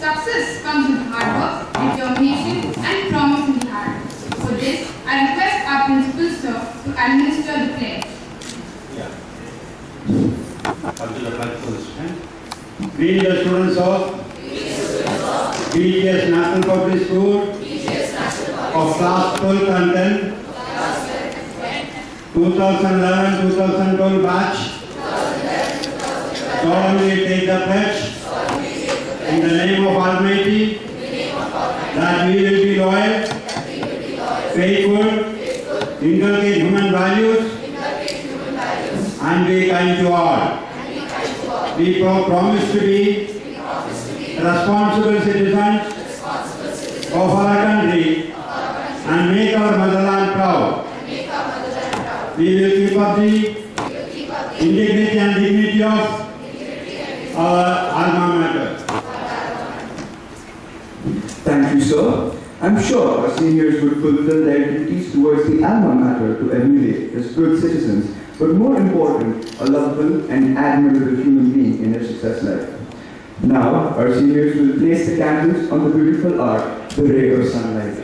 Success comes with hard work, determination, and promise in the heart. For this, I request our principal sir to administer the pledge. Come to the pledge for this time. We, the students of BGS National Public School of class 12 and 10, 2011-2012 batch, solemnly take the pledge in the name of Almighty that we will be loyal, faithful, inculcate human values, and be kind to all. We promise to be responsible citizens of our country and make our motherland proud. We will keep up the integrity and dignity of our alma mater. Thank you, sir. I'm sure our seniors would fulfill their duties towards the alma mater to emulate as good citizens, but more important, a lovable and admirable human being in their success life. Now, our seniors will place the candles on the beautiful art, the ray of sunlight.